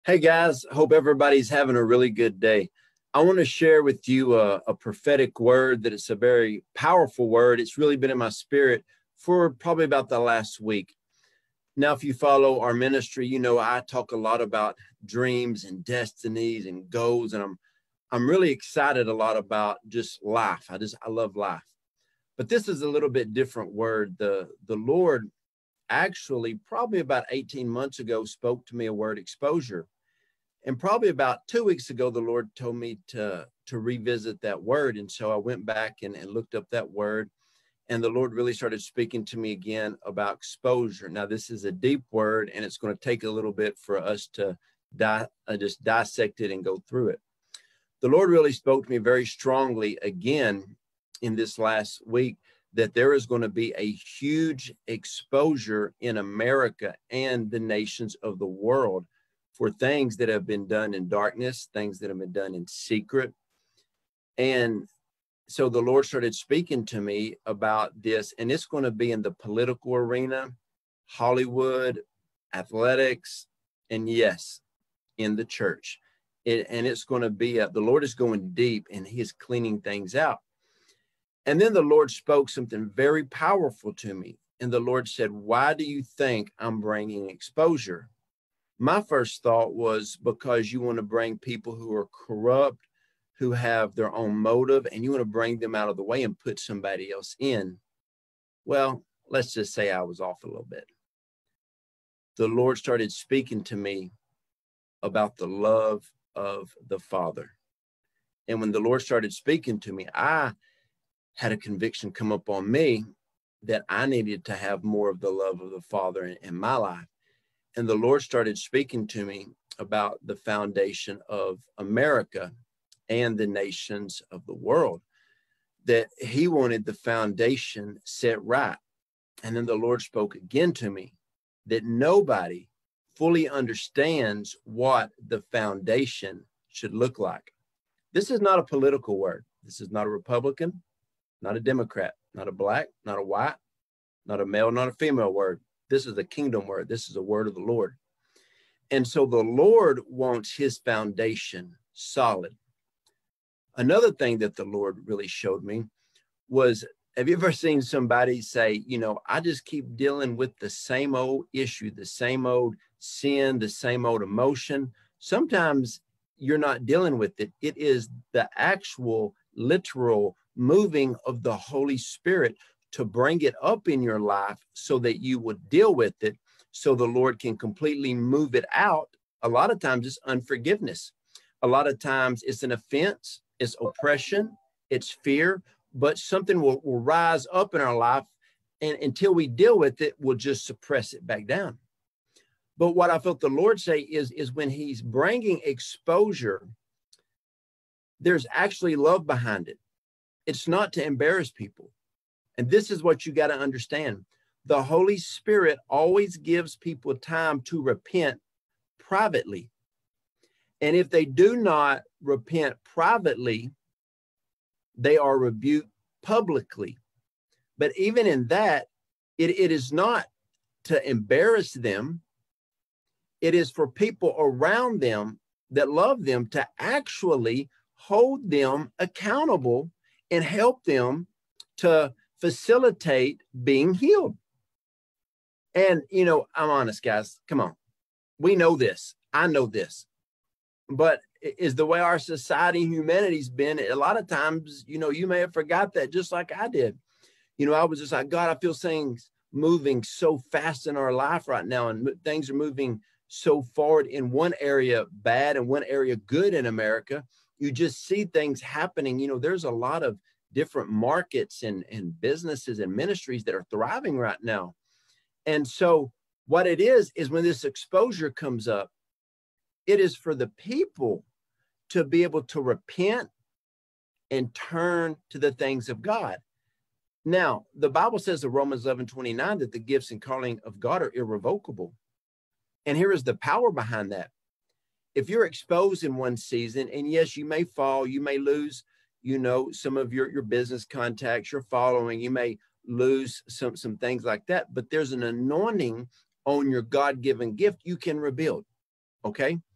Hey guys, hope everybody's having a really good day. I want to share with you a prophetic word that it's a very powerful word. It's really been in my spirit for probably about the last week. Now, if you follow our ministry, you know I talk a lot about dreams and destinies and goals, and I'm really excited a lot about just life. I love life. But this is a little bit different word. The Lord actually probably about 18 months ago spoke to me a word exposure. And probably about 2 weeks ago, the Lord told me to revisit that word. And so I went back and looked up that word. And the Lord really started speaking to me again about exposure. Now, this is a deep word, and it's going to take a little bit for us to just dissect it and go through it. The Lord really spoke to me very strongly again in this last week that there is going to be a huge exposure in America and the nations of the world for things that have been done in darkness, things that have been done in secret. And so the Lord started speaking to me about this, and it's going to be in the political arena, Hollywood, athletics, and yes, in the church. And it's going to be, the Lord is going deep and he's cleaning things out. And then the Lord spoke something very powerful to me. And the Lord said, why do you think I'm bringing exposure? My first thought was because you want to bring people who are corrupt, who have their own motive, and you want to bring them out of the way and put somebody else in. Well, let's just say I was off a little bit. The Lord started speaking to me about the love of the Father. And when the Lord started speaking to me, I had a conviction come up on me that I needed to have more of the love of the Father in my life. And the Lord started speaking to me about the foundation of America and the nations of the world, that he wanted the foundation set right. And then the Lord spoke again to me that nobody fully understands what the foundation should look like. This is not a political word. This is not a Republican, not a Democrat, not a black, not a white, not a male, not a female word. This is a kingdom word. This is a word of the Lord. And so the Lord wants his foundation solid. Another thing that the Lord really showed me was, have you ever seen somebody say, I just keep dealing with the same old issue, the same old sin, the same old emotion? Sometimes you're not dealing with it. It is the actual literal moving of the Holy Spirit to bring it up in your life so that you would deal with it, so the Lord can completely move it out. A lot of times it's unforgiveness. A lot of times it's an offense, it's oppression, it's fear, but something will rise up in our life, and until we deal with it, we'll just suppress it back down. But what I felt the Lord say is when he's bringing exposure, there's actually love behind it. It's not to embarrass people. And this is what you got to understand. The Holy Spirit always gives people time to repent privately. And if they do not repent privately, they are rebuked publicly. But even in that, it is not to embarrass them. It is for people around them that love them to actually hold them accountable and help them to facilitate being healed. And, I'm honest, guys. Come on. We know this. I know this. But is the way our society and humanity's been, a lot of times, you may have forgot that, just like I did. I was just like, God, I feel things moving so fast in our life right now, and things are moving so forward in one area bad and one area good in America. You just see things happening. There's a lot of different markets and businesses and ministries that are thriving right now. And so what it is when this exposure comes up, it is for the people to be able to repent and turn to the things of God. Now, the Bible says in Romans 11:29 that the gifts and calling of God are irrevocable. And here is the power behind that. If you're exposed in one season, and yes, you may fall, you may lose, some of your business contacts, your following, you may lose some things like that, but there's an anointing on your God-given gift you can rebuild. Okay.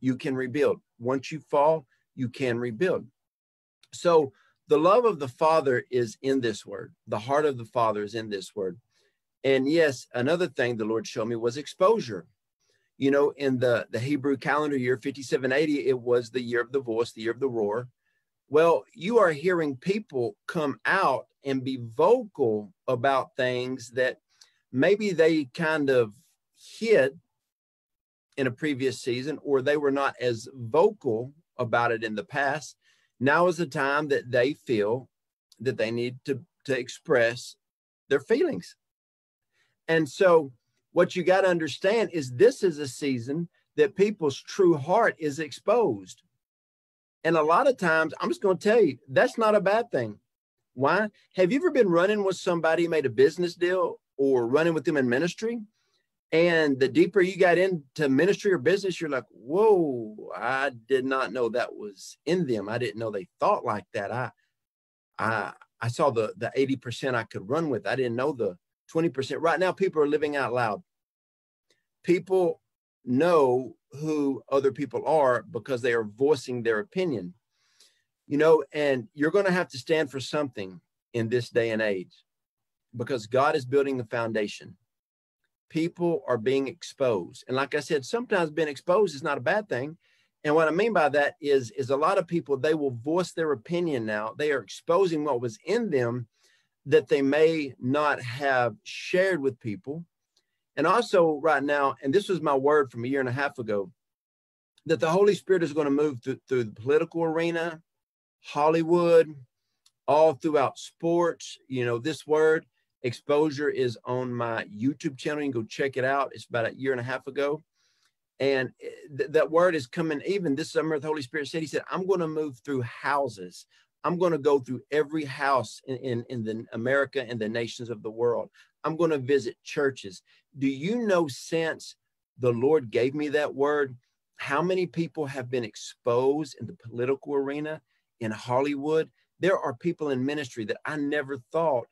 you can rebuild. Once you fall, you can rebuild. So the love of the Father is in this word. The heart of the Father is in this word. And yes, another thing the Lord showed me was exposure. You know, in the Hebrew calendar year, 5780, it was the year of the voice, the year of the roar. Well, you are hearing people come out and be vocal about things that maybe they kind of hid in a previous season, or they were not as vocal about it in the past. Now is the time that they feel that they need to express their feelings. And so what you got to understand is this is a season that people's true heart is exposed. And a lot of times, I'm just going to tell you, that's not a bad thing. Why? Have you ever been running with somebody, made a business deal, or running with them in ministry? And the deeper you got into ministry or business, you're like, whoa, I did not know that was in them. I didn't know they thought like that. I saw the 80% I could run with. I didn't know the 20%. Right now, people are living out loud. People know who other people are because they are voicing their opinion. You know, and you're going to have to stand for something in this day and age because God is building the foundation. People are being exposed. And like I said, sometimes being exposed is not a bad thing. And what I mean by that is a lot of people, they will voice their opinion now. They are exposing what was in them that they may not have shared with people. And also right now, and this was my word from a year and a half ago, that the Holy Spirit is going to move through the political arena, Hollywood, all throughout sports. You know, this word, exposure, is on my YouTube channel. You can go check it out. It's about a year and a half ago. And that word is coming. Even this summer, the Holy Spirit said, he said, I'm going to move through houses. I'm going to go through every house in the America and the nations of the world. I'm going to visit churches. Do you know, since the Lord gave me that word, how many people have been exposed in the political arena, in Hollywood? There are people in ministry that I never thought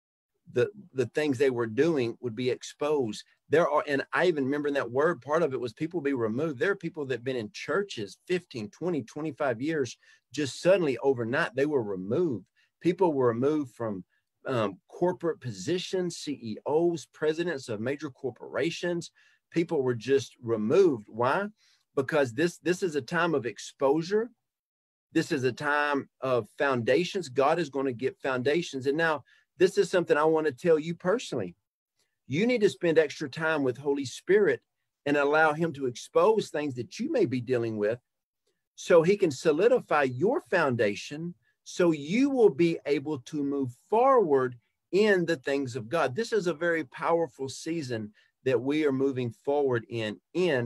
the things they were doing would be exposed. There are, and I even remember in that word, part of it was people be removed. There are people that have been in churches 15, 20, 25 years, just suddenly overnight, they were removed. People were removed from corporate positions, CEOs, presidents of major corporations. People were just removed. Why? Because this is a time of exposure. This is a time of foundations. God is going to get foundations. And now, this is something I want to tell you personally. You need to spend extra time with Holy Spirit and allow him to expose things that you may be dealing with so he can solidify your foundation so you will be able to move forward in the things of God. This is a very powerful season that we are moving forward in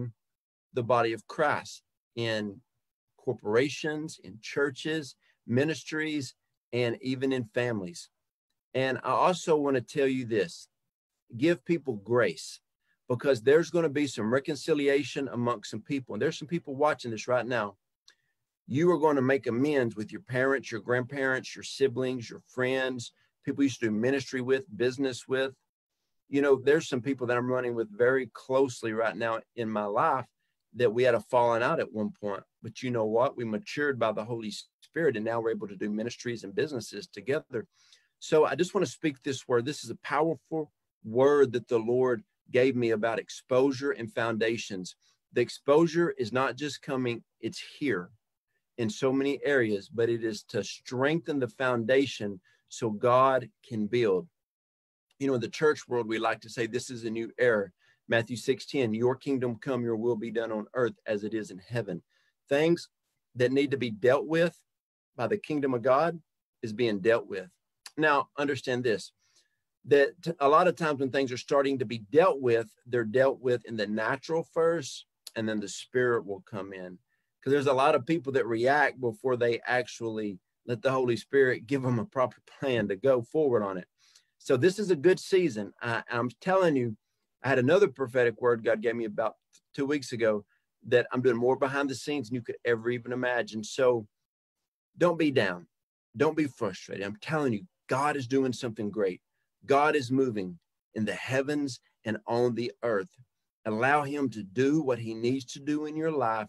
the body of Christ, in corporations, in churches, ministries, and even in families. And I also want to tell you this, give people grace, because there's going to be some reconciliation amongst some people. And there's some people watching this right now. You are going to make amends with your parents, your grandparents, your siblings, your friends, people you used to do ministry with, business with. You know, there's some people that I'm running with very closely right now in my life that we had a falling out at one point. But you know what? We matured by the Holy Spirit, and now we're able to do ministries and businesses together. So I just want to speak this word. This is a powerful word that the Lord gave me about exposure and foundations. The exposure is not just coming, it's here in so many areas, but it is to strengthen the foundation so God can build. You know, in the church world, we like to say this is a new era. Matthew 6:10, your kingdom come, your will be done on earth as it is in heaven. Things that need to be dealt with by the kingdom of God is being dealt with. Now, understand this, that a lot of times when things are starting to be dealt with, they're dealt with in the natural first, and then the spirit will come in. Because there's a lot of people that react before they actually let the Holy Spirit give them a proper plan to go forward on it. So this is a good season. I'm telling you, I had another prophetic word God gave me about 2 weeks ago that I'm doing more behind the scenes than you could ever even imagine. So don't be down. Don't be frustrated. I'm telling you, God is doing something great. God is moving in the heavens and on the earth. Allow him to do what he needs to do in your life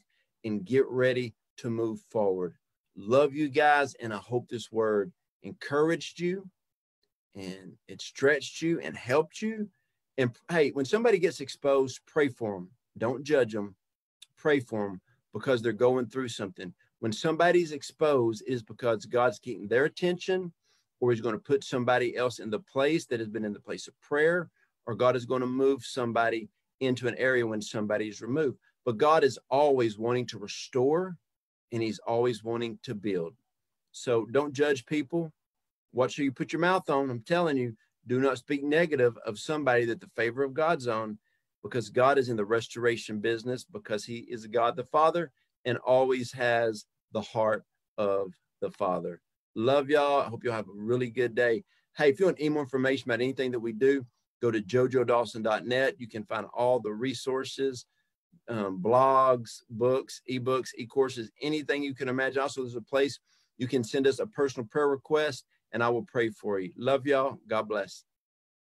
and get ready to move forward. Love you guys, and I hope this word encouraged you and it stretched you and helped you. And hey, when somebody gets exposed, pray for them. Don't judge them. Pray for them because they're going through something. When somebody's exposed, is because God's keeping their attention, or he's going to put somebody else in the place that has been in the place of prayer, or God is going to move somebody into an area when somebody is removed. But God is always wanting to restore, and he's always wanting to build. So don't judge people. Watch who you put your mouth on. I'm telling you, do not speak negative of somebody that the favor of God's on, because God is in the restoration business, because he is God the Father and always has the heart of the Father. Love y'all. I hope y'all have a really good day. Hey, if you want any more information about anything that we do, go to jojodawson.net. You can find all the resources, blogs, books, ebooks, e-courses, anything you can imagine. Also, there's a place you can send us a personal prayer request, and I will pray for you. Love y'all. God bless.